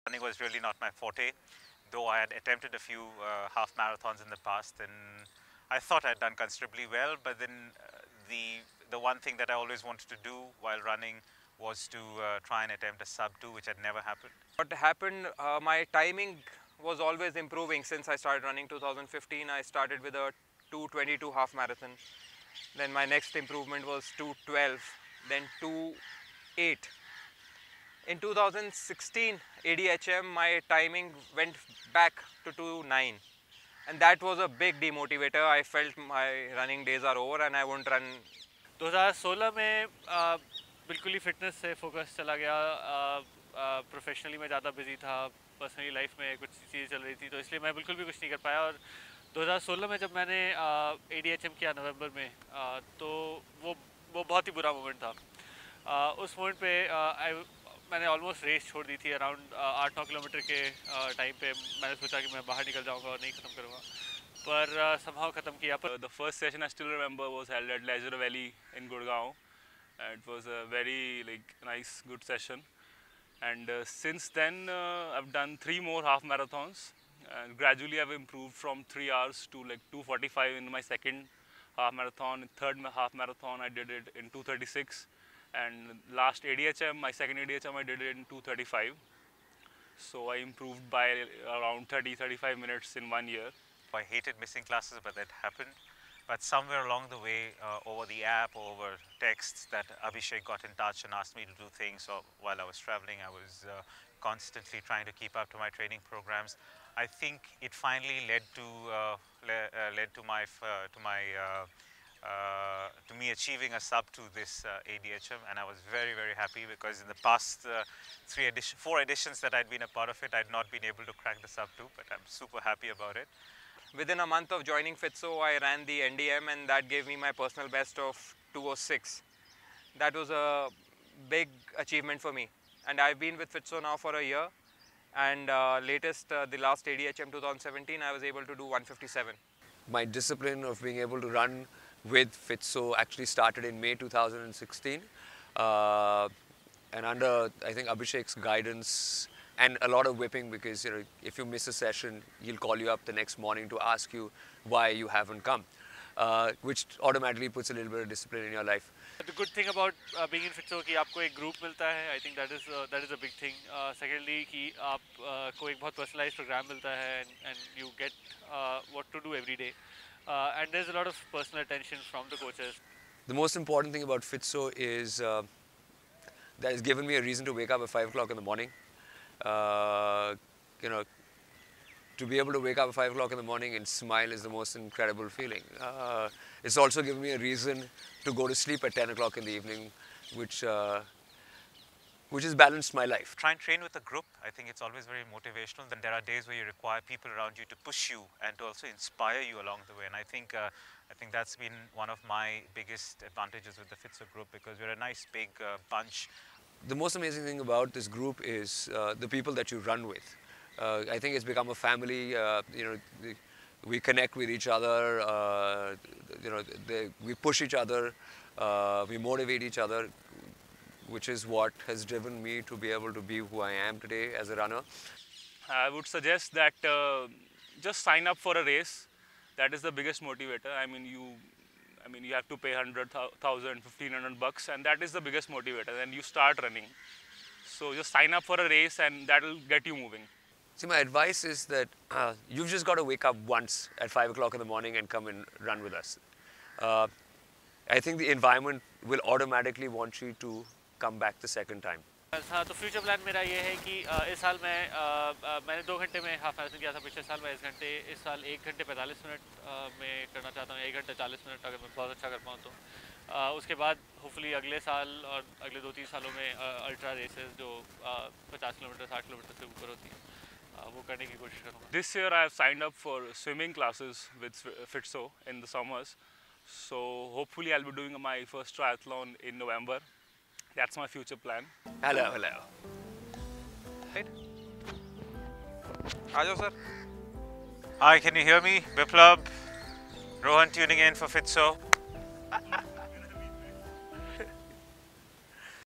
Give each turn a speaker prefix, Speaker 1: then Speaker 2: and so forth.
Speaker 1: Running was really not my forte, though I had attempted a few half marathons in the past, and I thought I'd done considerably well. But then the one thing that I always wanted to do while running was to try and attempt a sub-2, which had never happened.
Speaker 2: What happened, my timing was always improving since I started running 2015. I started with a 2:22 half marathon. Then my next improvement was 2:12, then 2:08. In 2016 ADHM, my timing went back to 2:09, and that was a big demotivator. I felt my running days are over and I won't run.
Speaker 3: 2016 में बिल्कुल ही fitness से focus चला गया। Professionally मैं ज़्यादा busy था, personally life में कुछ चीज़ें चल रही थी, तो इसलिए मैं बिल्कुल भी कुछ नहीं कर पाया। और 2016 में जब मैंने ADHM किया नवंबर में, तो वो बहुत ही बुरा मोमेंट था। उस मोमेंट पे मैंने ऑलमोस्ट रेस छोड़ दी थी। अराउंड 8-9 किलोमीटर के टाइम पे मैंने सोचा कि मैं बाहर निकल जाऊंगा और नहीं ख़त्म करूंगा, पर somehow ख़त्म किया। पर
Speaker 4: The first session I still remember was held at Leisure Valley in Gurgaon. It was a very nice, good session. And since then I've done 3 more half marathons. Gradually I've improved from 3 hours to 2:45 in my second half marathon. In third half marathon I did it in 2:36. And last ADHM, my second ADHM, I did it in 2:35. So I improved by around 30-35 minutes in 1 year.
Speaker 1: I hated missing classes, but that happened. But somewhere along the way, over the app or over texts, that Abhishek got in touch and asked me to do things. So while I was traveling, I was constantly trying to keep up to my training programs. I think it finally led to me achieving a sub to this ADHM, and I was very, very happy, because in the past 4 editions that I'd been a part of it, I'd not been able to crack the sub 2, but I'm super happy about it.
Speaker 2: Within a month of joining Fitso, I ran the NDM, and that gave me my personal best of 2:06. That was a big achievement for me, and I've been with Fitso now for a year, and the last ADHM 2017, I was able to do 1:57.
Speaker 5: My discipline of being able to run with Fitso actually started in May 2016, and under, I think, Abhishek's guidance and a lot of whipping, because if you miss a session, he'll call you up the next morning to ask you why you haven't come, which automatically puts a little bit of discipline in your life.
Speaker 3: The good thing about being in Fitso कि आपको एक group मिलता है. I think that is a big thing. Secondly कि आपको एक बहुत personalized program मिलता है, and you get what to do every day. And there's a lot of personal attention from the coaches.
Speaker 5: The most important thing about Fitso is that it's given me a reason to wake up at 5 o'clock in the morning. To be able to wake up at 5 o'clock in the morning and smile is the most incredible feeling. It's also given me a reason to go to sleep at 10 o'clock in the evening, which has balanced my life.
Speaker 1: Try and train with a group. I think it's always very motivational. Then there are days where you require people around you to push you and to also inspire you along the way. And I think that's been one of my biggest advantages with the Fitso group, because we're a nice big bunch.
Speaker 5: The most amazing thing about this group is the people that you run with. I think it's become a family. We connect with each other. We push each other. We motivate each other, which is what has driven me to be able to be who I am today as a runner.
Speaker 4: I would suggest that just sign up for a race. That is the biggest motivator. I mean, you have to pay 100,000, 1,500 bucks, and that is the biggest motivator. And you start running. So just sign up for a race, and that will get you moving.
Speaker 5: See, my advice is that you've just got to wake up once at 5 o'clock in the morning and come and run with us. I think the environment will automatically want you to come back the second time.
Speaker 3: हाँ, तो future plan मेरा ये है कि इस साल मैंने 2 घंटे में हाफ मैराथन किया था। पिछले साल 22 घंटे, इस साल 1 घंटे 45 मिनट में करना चाहता हूँ। 1 घंटे 40 मिनट अगर मैं बहुत अच्छा कर पाऊँ तो उसके बाद होपफुली अगले साल और अगले 2-3 सालों में अल्ट्रा रेसेस जो 50 किलोमीटर 60 किलोमीटर से ऊपर होती हैं, वो करने की कोशिश करूँगा।
Speaker 4: This year I have signed up for swimming classes with Fitso in the summers. So hopefully I'll be doing my first triathlon in November. That's my future plan.
Speaker 5: Hello, hello.
Speaker 2: Right? Aajo, sir.
Speaker 1: Hi, can you hear me? Biplab, Rohan tuning in for Fitso.